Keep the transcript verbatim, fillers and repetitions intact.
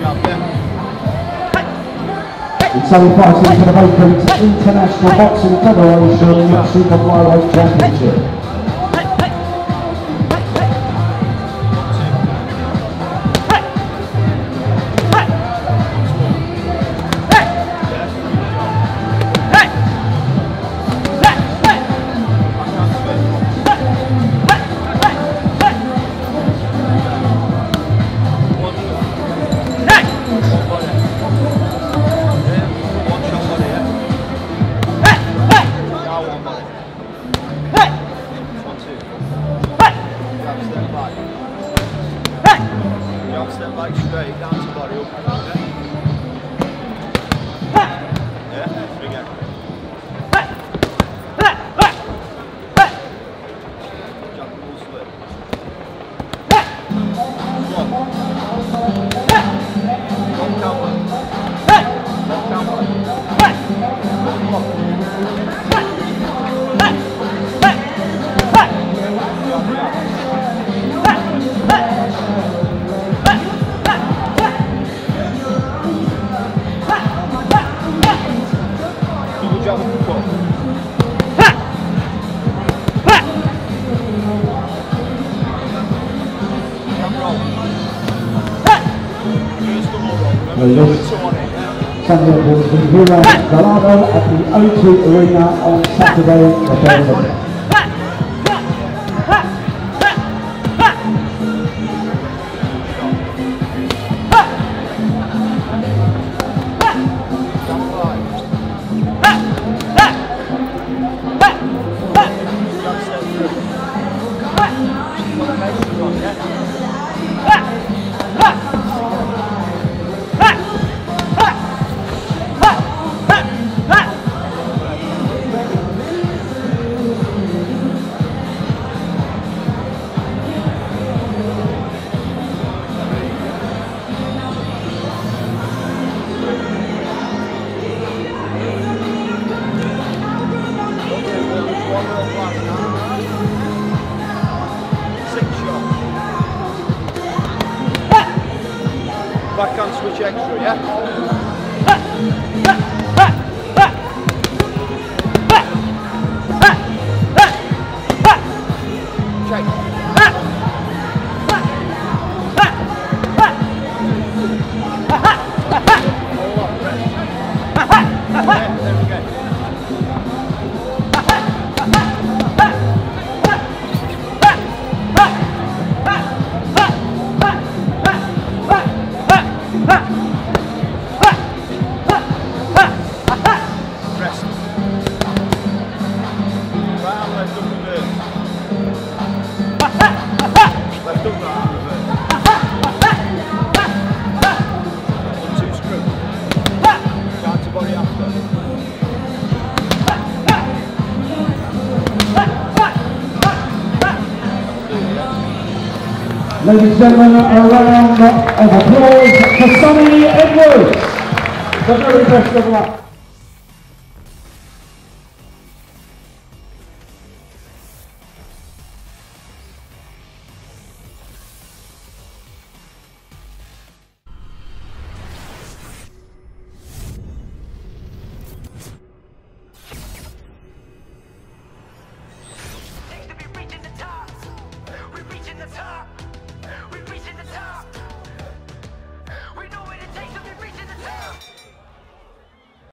It's selling prices for the vacant International Boxing Federation Super Flyweight Championship. Step back straight, down to body up. Yeah, again. Jump full slip. One. One counter. One Sunday will be here at Gallardo at the O two Arena on Saturday the third of November. Backhand switch extra, yeah? Check. Ladies and gentlemen, a round of applause for Sonny Edwards. The very best of luck. Seems to be reaching the top. We're reaching the top.